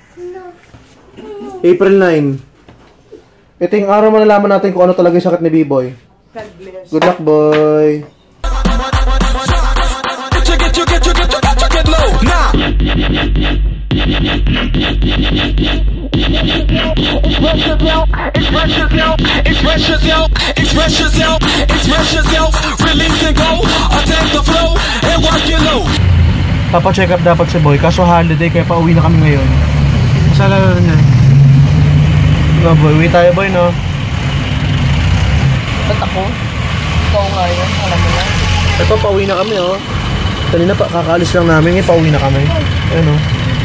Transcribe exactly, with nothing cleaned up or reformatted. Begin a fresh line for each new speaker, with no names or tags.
April nine. Ito yung araw malalaman natin kung ano talaga yung sakit ni B-Boy. Good luck, boy! Papa-check up dapat si Boy, kaso holiday kaya pauwi na kami ngayon. Masala na niya. No, boy, uwi tayo, boy, no?
Ba't ako? Ikaw nga yan, alam mo na.
Ito, pauwi na kami, oh. Kanina pa, kakaalis lang namin, eh, pauwi na kami. Ayun, oh.